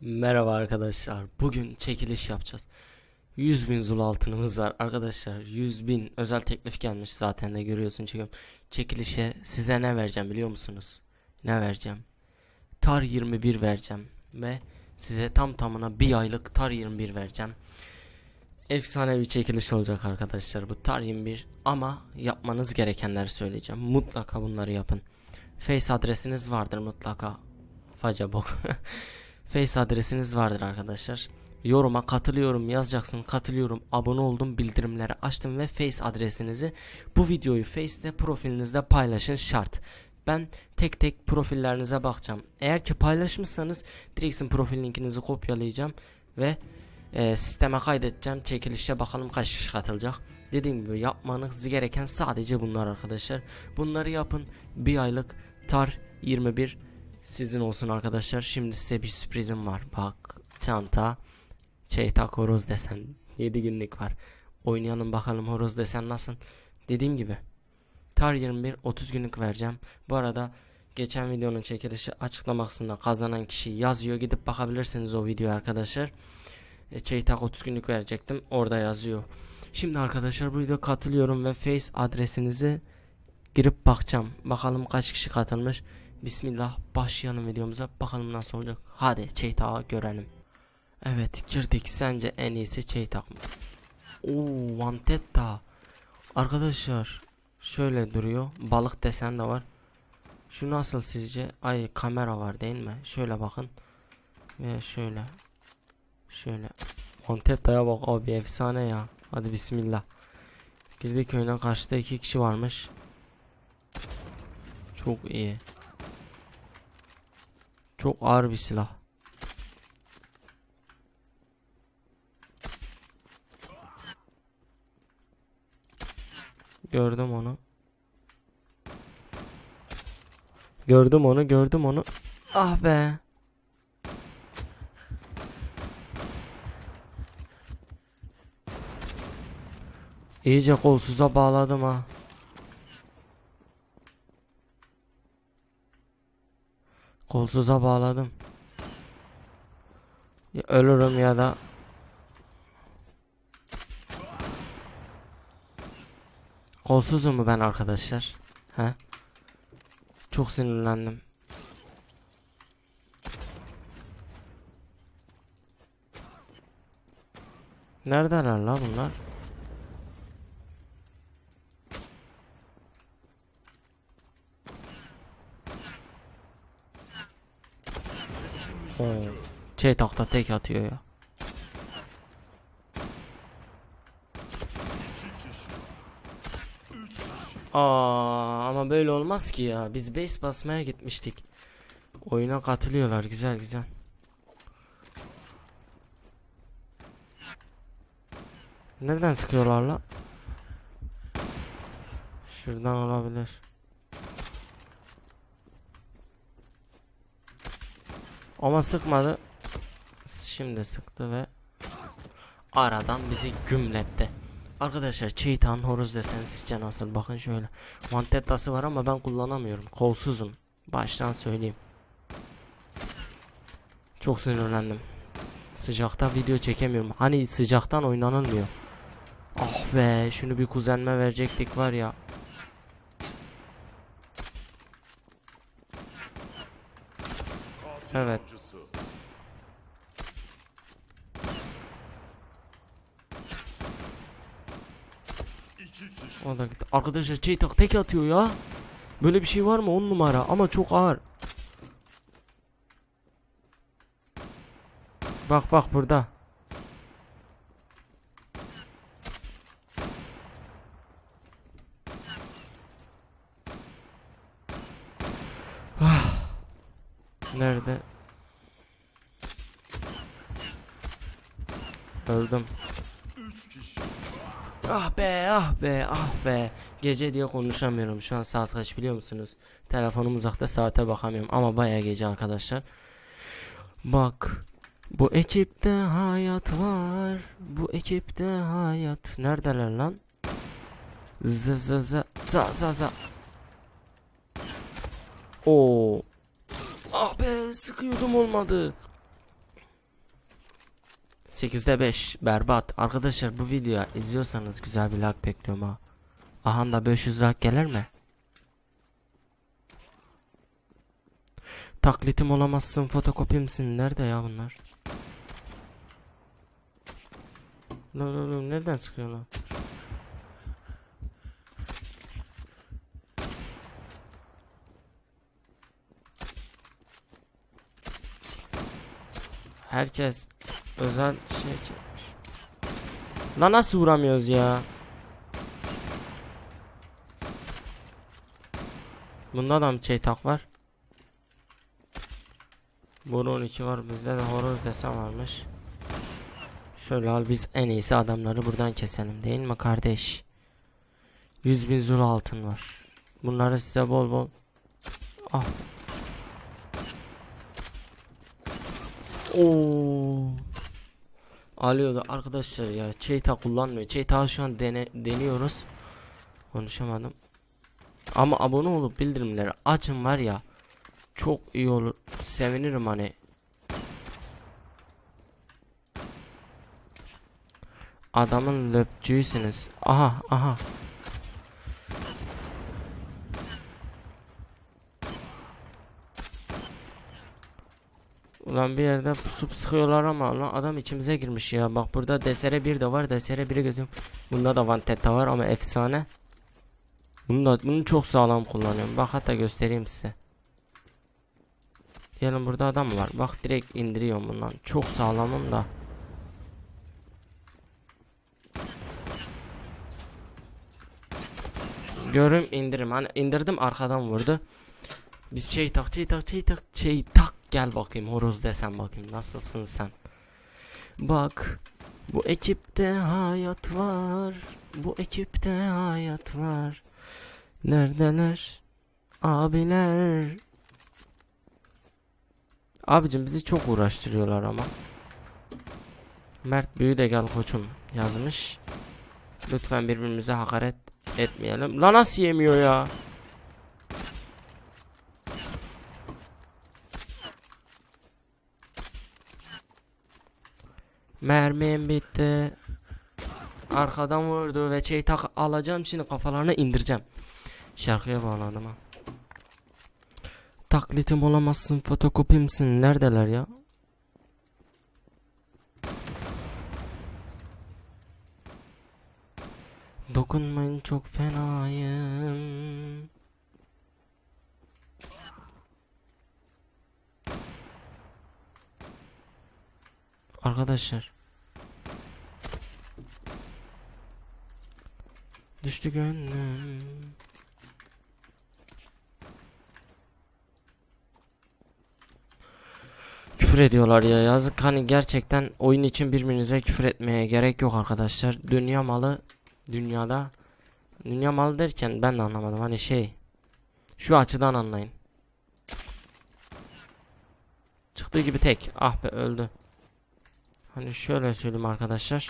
Merhaba arkadaşlar. Bugün çekiliş yapacağız. 100.000 Zulu altınımız var arkadaşlar. 100.000 özel teklif gelmiş, zaten de görüyorsun. Çekiyorum. Çekilişe size ne vereceğim biliyor musunuz? Ne vereceğim? TAR 21 vereceğim ve size tam tamına bir aylık TAR 21 vereceğim. Efsane bir çekiliş olacak arkadaşlar bu TAR 21, ama yapmanız gerekenleri söyleyeceğim. Mutlaka bunları yapın. Face adresiniz vardır mutlaka. Facabok. Face adresiniz vardır arkadaşlar. Yoruma katılıyorum yazacaksın. Katılıyorum, abone oldum, bildirimleri açtım ve Face adresinizi, bu videoyu Face'te profilinizde paylaşın şart. Ben tek tek profillerinize bakacağım. Eğer ki paylaşmışsanız direktsin profil linkinizi kopyalayacağım ve sisteme kaydedeceğim. Çekilişe bakalım kaç kişi katılacak. Dediğim gibi yapmanız gereken sadece bunlar arkadaşlar. Bunları yapın. Bir aylık TAR 21 sizin olsun arkadaşlar. Şimdi size bir sürprizim var. Bak, çanta, çeytak, horoz desen, 7 günlük var. Oynayalım bakalım horoz desen nasıl. Dediğim gibi TAR 21 30 günlük vereceğim. Bu arada geçen videonun çekilişi açıklama kısmında kazanan kişi yazıyor. Gidip bakabilirsiniz o videoya arkadaşlar. Çeytak 30 günlük verecektim. Orada yazıyor. Şimdi arkadaşlar bu videoya katılıyorum ve Face adresinizi girip bakacağım. Bakalım kaç kişi katılmış. Bismillah, başlayalım videomuza. Bakalım nasıl olacak. Hadi çeytağı görelim. Evet, girdik. Sence en iyisi çeytak mı? Oo, Vantetta. Arkadaşlar şöyle duruyor. Balık desen de var. Şu nasıl sizce? Ay, kamera var değil mi? Şöyle bakın. Ve şöyle. Şöyle. Vantetta'ya bak abi, efsane ya. Hadi bismillah. Girdik oyuna. Karşıda 2 kişi varmış. Çok iyi. Çok ağır bir silah. Gördüm onu. Gördüm onu. Ah be. İyice kolsuza bağladım ha. Kolsuza bağladım. Ya ölürüm ya da kolsuzum mu ben arkadaşlar? He? Çok sinirlendim. Neredeler la bunlar? Çeytakta tek atıyor ya. Ama böyle olmaz ki ya. Biz base basmaya gitmiştik. Oyuna katılıyorlar. Güzel güzel. Nereden sıkıyorlar la? Şuradan olabilir. Ama sıkmadı. Şimdi sıktı ve aradan bizi gümletti. Arkadaşlar çeytan horoz desen sizce nasıl? Bakın şöyle. Mantettası var ama ben kullanamıyorum. Kolsuzum. Baştan söyleyeyim. Çok sinirlendim. Sıcakta video çekemiyorum. Hani sıcaktan oynanılmıyor. Ah be, şunu bir kuzenime verecektik var ya. Evet. O da gitti. Arkadaşlar çeytak tek atıyor ya. Böyle bir şey var mı? 10 numara ama çok ağır. Bak bak burada. Nerede? Öldüm. Ah be ah be ah be. Gece diye konuşamıyorum. Şu an saat kaç biliyor musunuz? Telefonum uzakta, saate bakamıyorum ama bayağı gece arkadaşlar. Bak. Bu ekipte hayat var. Bu ekipte hayat. Neredeler lan? Za. Oo. Ah be, sıkıyordum olmadı. 8'de 5 berbat. Arkadaşlar bu videoyu izliyorsanız güzel bir like bekliyorum ha. Aha da 500 like gelir mi? Taklitim olamazsın, fotokopimsin. Nerede ya bunlar? Lan nereden sıkıyorlar? Herkes özel şey çekmiş. Lan nasıl vuramıyoruz ya? Bunda da mı tak var? Burada 12 var, bizde de horror desen varmış. Şöyle al, biz en iyisi adamları buradan keselim değil mi kardeş? 100.000 zulu altın var. Bunları size bol bol. Ah. Oo. Alıyordu arkadaşlar ya. Çeyta kullanmıyor. Çeyta şu an deniyoruz. Konuşamadım. Ama abone olup bildirimleri açın var ya. Çok iyi olur. Sevinirim hani. Adamın löpçüysünüz. Aha aha. Ulan bir yerde pusup sıkıyorlar ama lan adam içimize girmiş ya. Bak burada DSR 1 de var. DSR 1'i götürüyorum. Bunda da Vantetta var ama efsane. Bunu çok sağlam kullanıyorum. Bak hatta göstereyim size. Diyelim burada adam var. Bak direkt indiriyorum bundan. Çok sağlamım da. Görüm indirim. Hani indirdim arkadan vurdu. Biz tak gel bakayım horoz desen bakayım nasılsın sen. Bak bu ekipte hayat var. Bu ekipte hayat var. Neredeler abiler? Abicim bizi çok uğraştırıyorlar ama. Mert büyü de gel koçum yazmış. Lütfen birbirimize hakaret etmeyelim. Lan nasıl yemiyor ya? Mermim bitti. Arkadan vurdu ve tak alacağım şimdi kafalarına indireceğim. Şarkıya bağladım ha. Taklitim olamazsın, fotokopimsin. Neredeler ya? Dokunmayın çok fenayım. Arkadaşlar. Düştü gönlüm. Küfür ediyorlar ya, yazık. Hani gerçekten oyun için birbirinize küfür etmeye gerek yok arkadaşlar. Dünya malı dünya malı derken ben de anlamadım. Hani şu açıdan anlayın. Çıktığı gibi tek. Ah be öldü. Hani şöyle söyleyeyim arkadaşlar.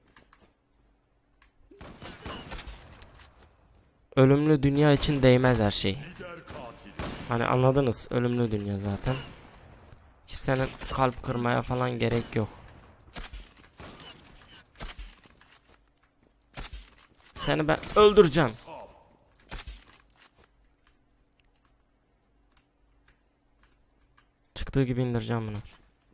Ölümlü dünya için değmez her şey. Hani anladınız, ölümlü dünya zaten. Kimsenin kalp kırmaya falan gerek yok. Seni ben öldüreceğim. Çıktığı gibi indireceğim bunu.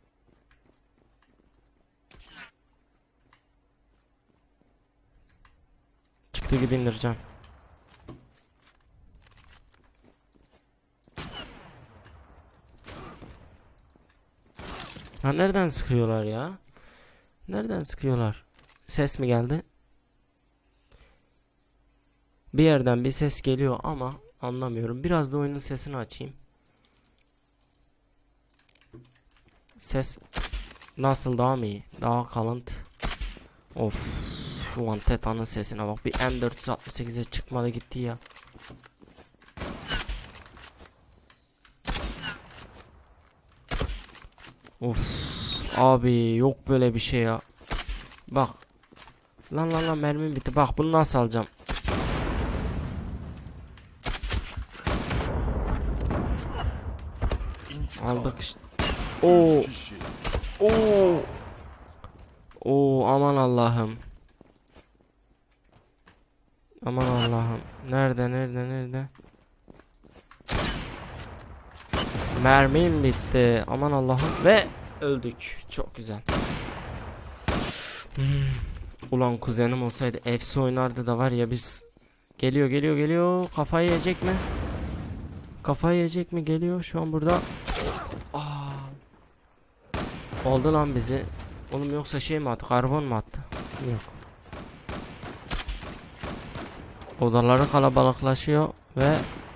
Çıktığı gibi indireceğim. Ha nereden sıkıyorlar ya? Nereden sıkıyorlar? Ses mi geldi? Bir yerden bir ses geliyor ama anlamıyorum. Biraz da oyunun sesini açayım. Ses nasıl, daha mı iyi? Daha kalıntı. Of, şu an Teta'nın sesine bak. Bir M468'e çıkmadı gitti ya. Of abi, yok böyle bir şey ya. Bak. Lan mermim bitti. Bak bunu nasıl alacağım? Aldık işte. Oo. Oo. Oo, aman Allah'ım. Aman Allah'ım. Nerede? Mermim bitti. Aman Allah'ım. Ve öldük. Çok güzel. Ulan kuzenim olsaydı efsi oynardı da var ya biz. Geliyor. Kafayı yiyecek mi? Geliyor şu an burada. Aa. Oldu lan bizi. Oğlum yoksa şey mi attı? Karbon mu attı? Yok. Odaları kalabalıklaşıyor ve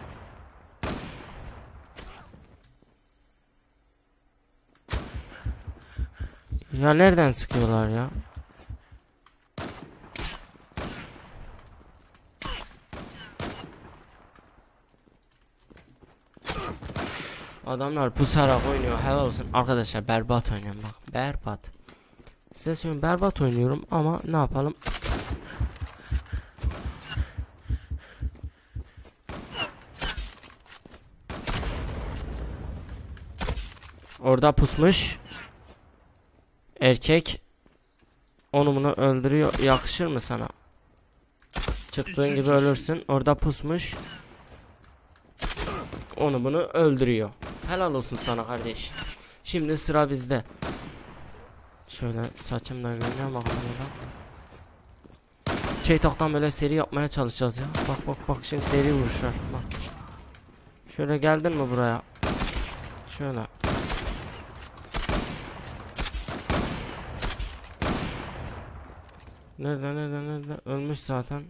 ya nereden sıkıyorlar ya? Adamlar pusarak oynuyor. Helal olsun. Arkadaşlar berbat oynuyorum bak. Berbat. Size söyleyeyim berbat oynuyorum ama ne yapalım? Orada pusmuş. Erkek. Onu bunu öldürüyor. Yakışır mı sana? Çıktığın gibi ölürsün. Orada pusmuş. Onu bunu öldürüyor. Helal olsun sana kardeş. Şimdi sıra bizde. Şöyle saçımla görünüyor bakalım burada. Çeytaktan böyle seri yapmaya çalışacağız ya. Bak şimdi seri vuruşlar. Bak. Şöyle geldin mi buraya? Şöyle. Nerede? Ölmüş zaten.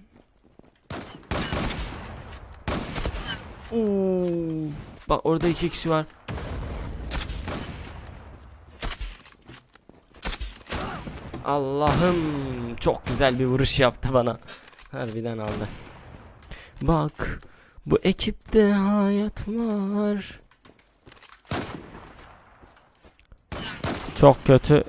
Oo. Bak orada 2 kişi var. Allah'ım çok güzel bir vuruş yaptı bana. Harbiden aldı. Bak bu ekipte hayat var. Çok kötü.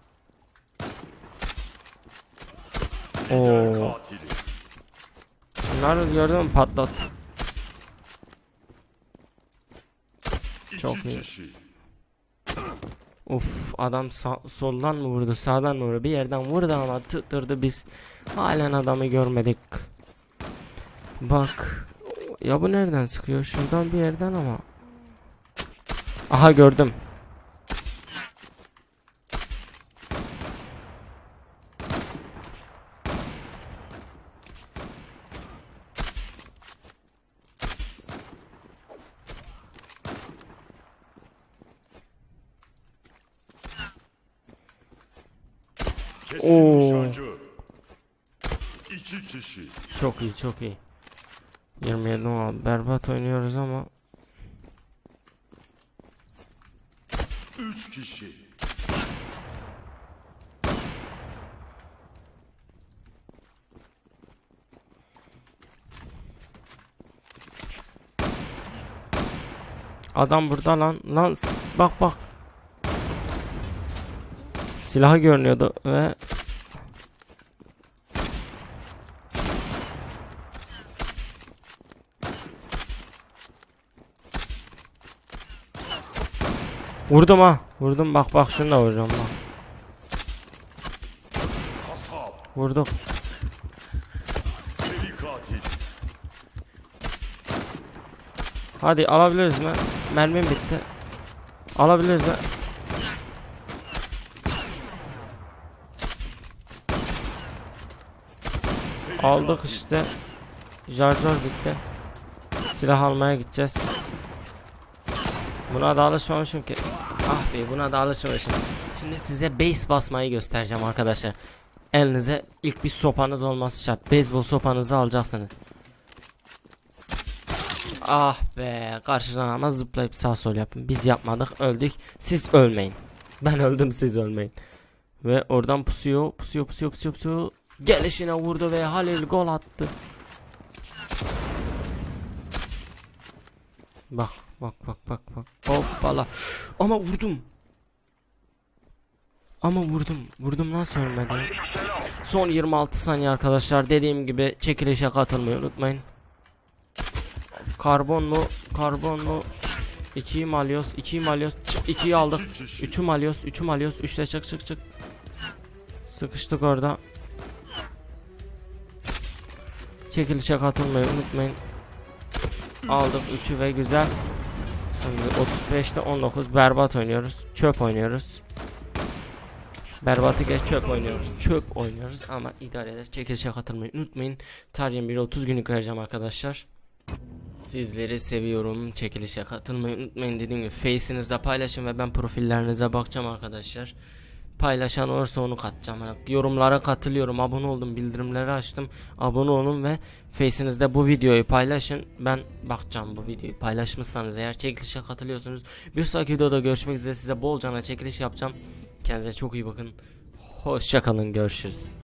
Oo. Bunları gördün mü patlat. Çok iyi. Uf adam soldan mı vurdu sağdan mı vurdu bir yerden vurdu ama tutturdu biz halen adamı görmedik. Bak ya bu nereden sıkıyor şuradan bir yerden ama. Aha gördüm. Oo. Çok iyi. 27 abi berbat oynuyoruz ama 3 kişi. adam burada lan bak silahı görünüyordu ve vurdum bak şunu da vuracağım bak. Vurduk. Seri katil. Hadi alabiliriz mi? Mermim bitti. Alabiliriz mi? Aldık işte. Charger bitti. Silah almaya gideceğiz. Buna da alışmamışım ki. Ah be buna da alışmamışım. Şimdi size base basmayı göstereceğim arkadaşlar. Elinize ilk bir sopanız olması şart. Beyzbol sopanızı alacaksınız. Ah be karşıdan ama zıplayıp sağ sol yapın. Biz yapmadık öldük. Siz ölmeyin. Ben öldüm siz ölmeyin. Ve oradan pusuyor. Gelişine vurdu ve Halil gol attı. Bak. Hoppala. Ama vurdum nasıl ölmedi? Son 26 saniye arkadaşlar. Dediğim gibi çekilişe katılmayı unutmayın. Karbon mu? 2'yi mi alıyoruz? 2'yi aldık. 3'ü mü alıyoruz? 3'te çık. Sıkıştık orada. Çekilişe katılmayı unutmayın. Aldık 3'ü ve güzel. Şimdi 35'te 19 berbat oynuyoruz. Çöp oynuyoruz. Berbatı geç, çöp oynuyoruz. Çöp oynuyoruz ama idare eder. Çekilişe katılmayı unutmayın. Tarihin bir 30 günlük vereceğim arkadaşlar. Sizleri seviyorum. Çekilişe katılmayı unutmayın. Dediğim gibi Face'inizde paylaşın ve ben profillerinize bakacağım arkadaşlar. Paylaşan olursa onu katacağım. Yani yorumlara katılıyorum. Abone oldum, bildirimleri açtım. Abone olun ve Face'inizde bu videoyu paylaşın. Ben bakacağım bu videoyu. Paylaşmışsanız eğer çekilişe katılıyorsunuz. Bir sonraki videoda görüşmek üzere. Size bolcana çekiliş yapacağım. Kendinize çok iyi bakın. Hoşça kalın. Görüşürüz.